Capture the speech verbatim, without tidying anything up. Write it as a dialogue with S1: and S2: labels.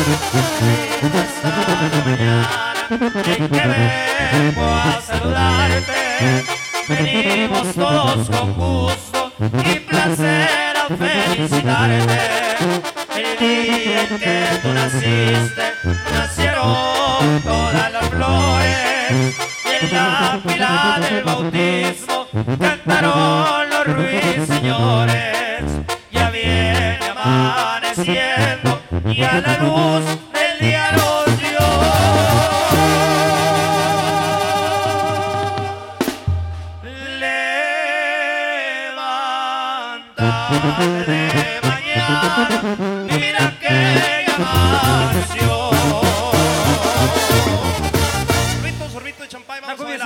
S1: esta mañana en que vengo a saludarte. Venimos todos con gusto y placer a felicitarte. El día en que tú naciste, nacieron todas las flores. Y en la fila del bautismo cantaron los ruiseñores. Ya viene amaneciendo y a la luz del día nos dio. Levántate de mañana, mira que ya amaneció.